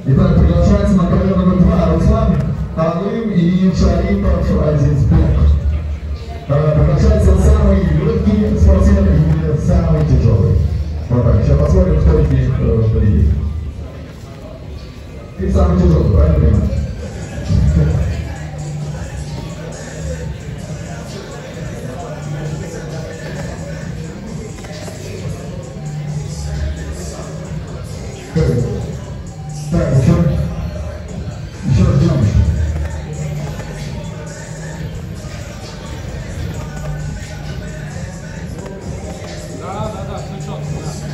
Итак, приглашается на ковер номер 2 Руслан Алым и Шарипов Азизбек. Приглашается самый легкий спортсмен и самый тяжелый. Вот так, сейчас посмотрим, кто из них победит. Ты самый тяжелый, правильно понимаешь? Так, еще ждем. Да, все четко.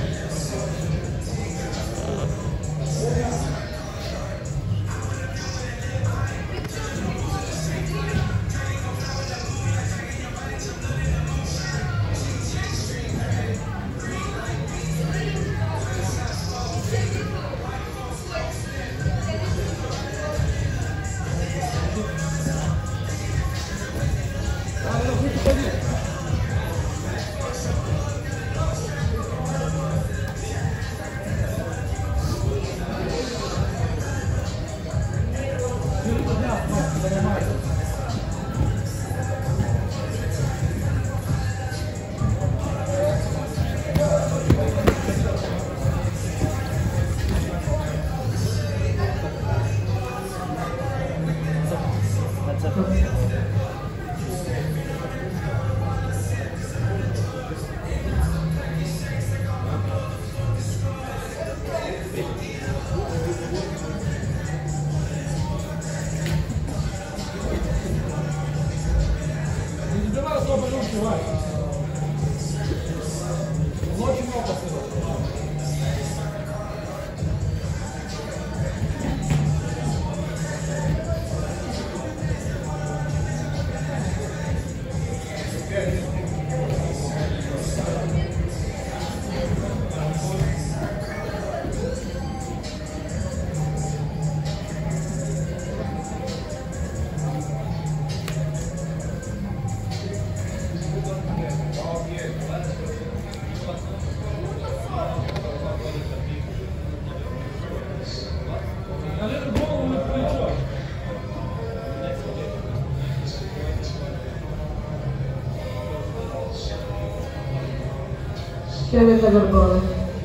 Чем это горбало?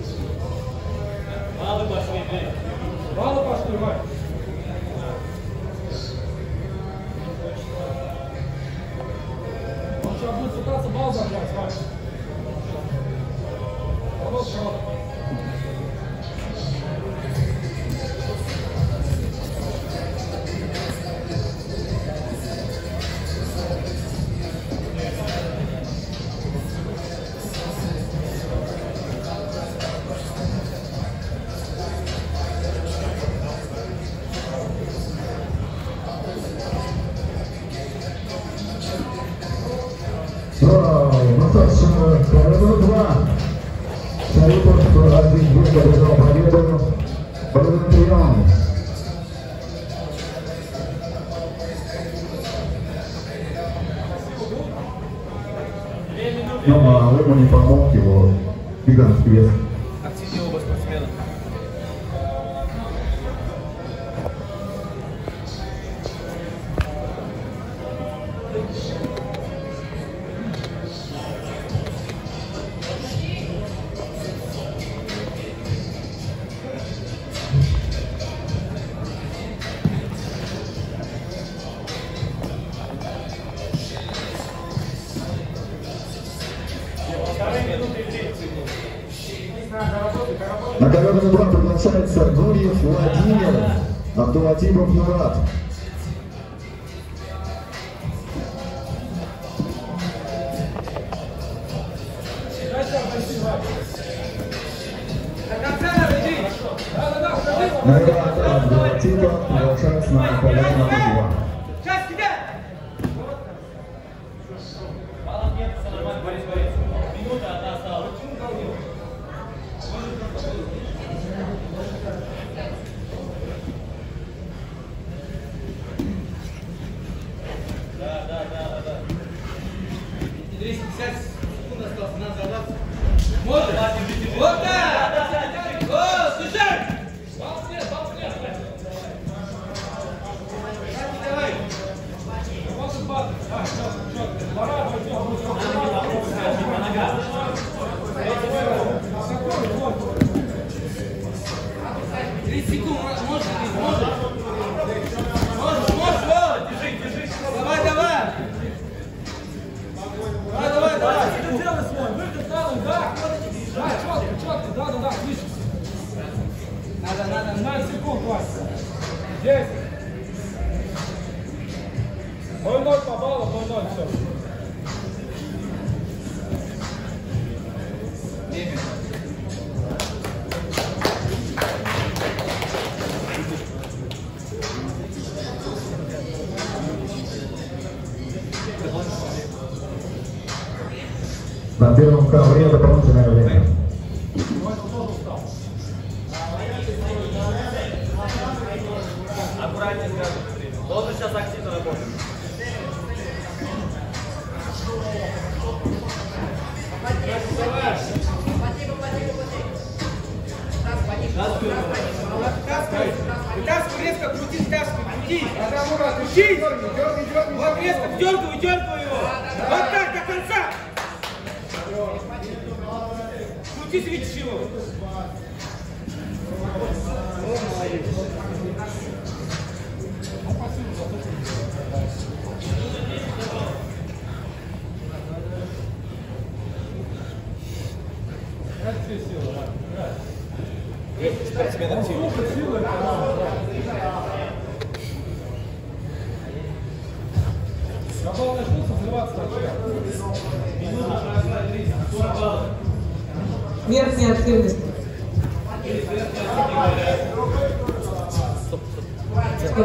Баллы пошли, баллы пошли, Вань. Он сейчас будет пытаться балл забрать, Вань. Ну что ж, ковер 2. Шарипов Азизбек одержал победу. Победный прием. Ну, а ему не помог его гигантский вес. Оцени оба спортсмена. На ковер номер 2 приглашается Гурьев Владимир, Абдулатипов Мурат. Абдулатипов приглашается на ковер номер 2. Минута одна осталась. Да. 250 секунд осталось, надо задаться. Вот так! Вот так! О, слушай! Молодец! 15 секунд, Вася. 10. 0-0 по баллу, 0-0, все. На первом ковре дополнительное время. Аккуратнее сразу. Должен сейчас активно работать. Вытаскивай, резко крути, стяжку, крути. Крути. Вот резко, дергай его. Вот так, до конца. Крути, свечи его. Спортсмен активный. На балл начнутся, сливаться Верхняя активность. Стоп.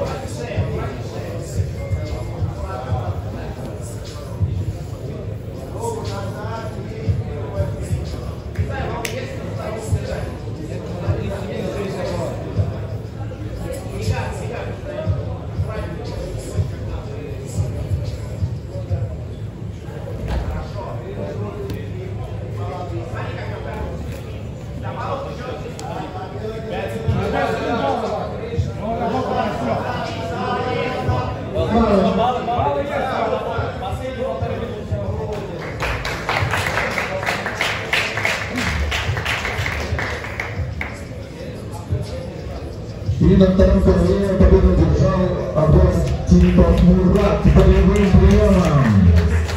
И на втором ковре победу держал Аббас Типов Мурат болевым приемом.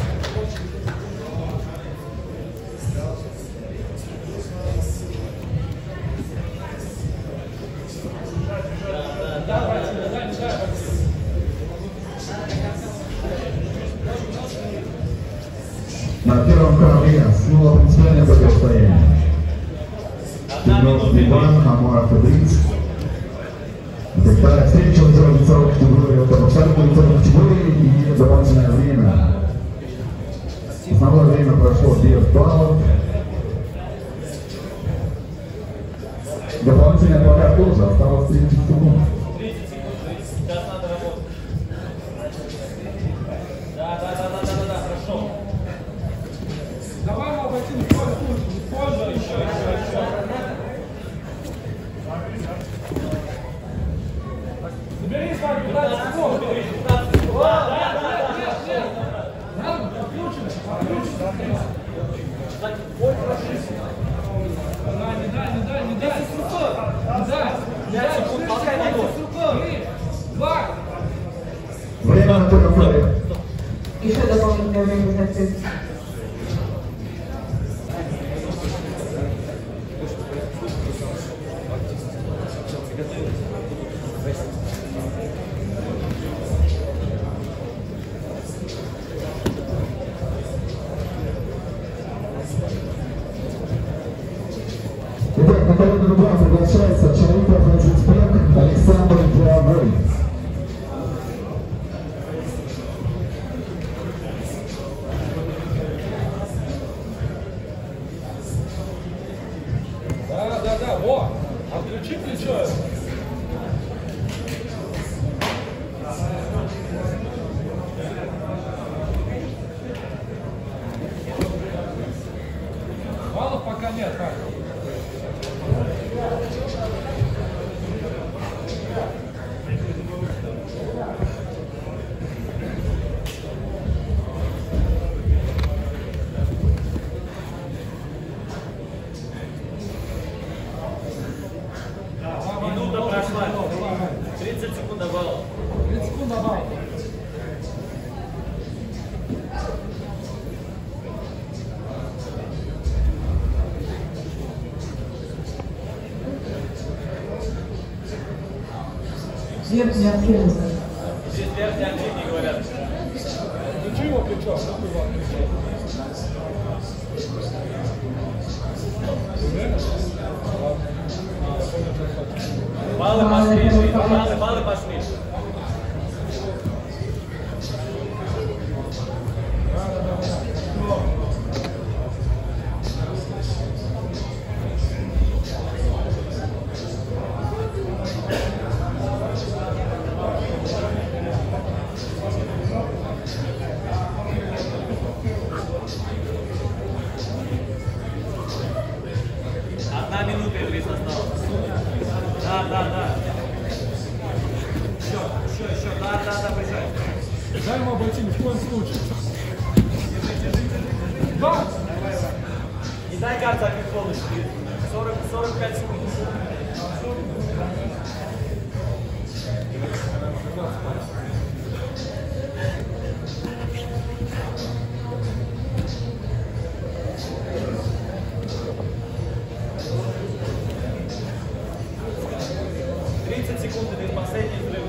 На первом ковре снова принципиальное противостояние. Петнов Иван, Амуров Идрис. Вторая встреча в весовой категории, во второй весовой категории и дополнительное время. Основное время прошло 9 баллов. Дополнительное пока тоже осталось 30 секунд. Сейчас надо работать. Да, хорошо. Давай мы обратим позже, еще. Забери с вами 15 секунд. Не дай. Время на первом ковре. Еще дополнительное время за активность. Итак, на колонну Рубан приглашается Чарипов Азизбек Александр Дровой. Да, вот. Отключи плечо. Баллов пока нет, так. Минута прошла. 30 секунд до балла. 30 секунд добавил. Верхняя активность. Здесь верхний активный, говорят. Включи его плечо. Баллы пошли, баллы пошли. Одна минута, Идрис, осталось. Да. Еще. Да, приезжай. Дай ему обойти ни в коем случае. Да! Не дай гад забить полностью. 45 секунд. Секунды, это последний взрыв.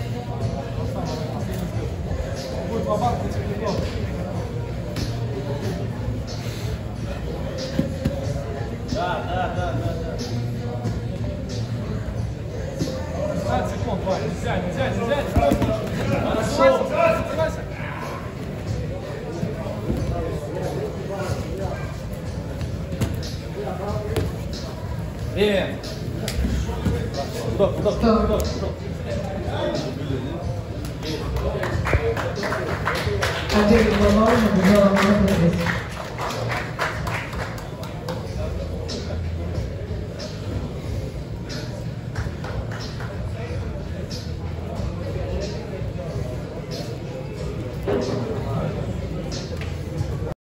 Будет бабах на телефон. Да. 15 секунд, Вань. Нельзя. Хорошо. Закрывайся. Время. Вдох. Отдельно глобально побежала на прогресс. Thank you.